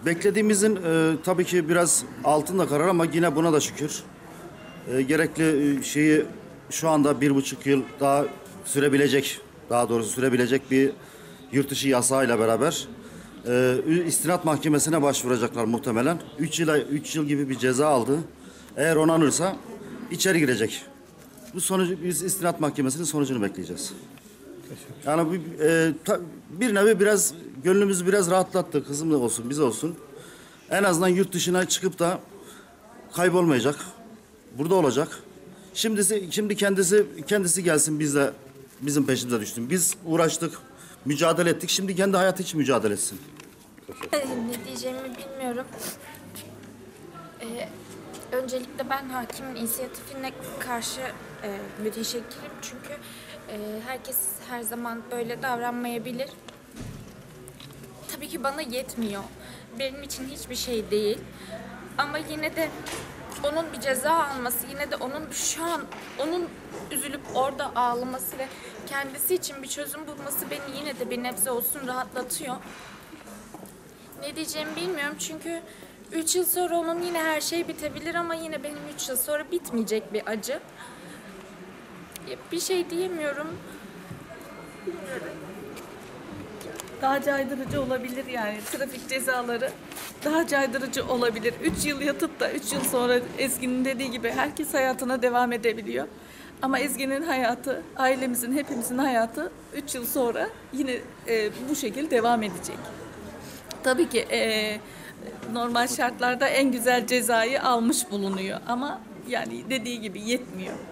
Beklediğimizin tabii ki biraz altında karar ama yine buna da şükür. Gerekli şeyi şu anda 1,5 yıl daha sürebilecek, daha doğrusu sürebilecek bir yurt dışı yasağıyla beraber istinat mahkemesine başvuracaklar muhtemelen. 3 yıl gibi bir ceza aldı. Eğer onanırsa içeri girecek. Bu sonucu biz istinat mahkemesinin sonucunu bekleyeceğiz. Yani bir nevi biraz gönlümüzü biraz rahatlattı. Kızım da olsun, biz olsun. En azından yurt dışına çıkıp da kaybolmayacak. Burada olacak. Şimdi kendisi gelsin bizle bizim peşimize düşsün. Biz uğraştık, mücadele ettik. Şimdi kendi hayatı için mücadele etsin. Ne diyeceğimi bilmiyorum. Öncelikle ben hakimin inisiyatifine karşı müteşekkirim. Çünkü herkes her zaman böyle davranmayabilir. Tabii ki bana yetmiyor. Benim için hiçbir şey değil. Ama yine de onun bir ceza alması, yine de onun üzülüp orada ağlaması ve kendisi için bir çözüm bulması beni yine de bir nebze olsun rahatlatıyor. Ne diyeceğimi bilmiyorum çünkü 3 yıl sonra onun yine her şey bitebilir ama yine benim 3 yıl sonra bitmeyecek bir acı. Bir şey diyemiyorum. Daha caydırıcı olabilir yani trafik cezaları daha caydırıcı olabilir. 3 yıl yatıp da 3 yıl sonra Ezgi'nin dediği gibi herkes hayatına devam edebiliyor. Ama Ezgi'nin hayatı, ailemizin, hepimizin hayatı 3 yıl sonra yine bu şekilde devam edecek. Tabii ki normal şartlarda en güzel cezayı almış bulunuyor ama yani dediği gibi yetmiyor.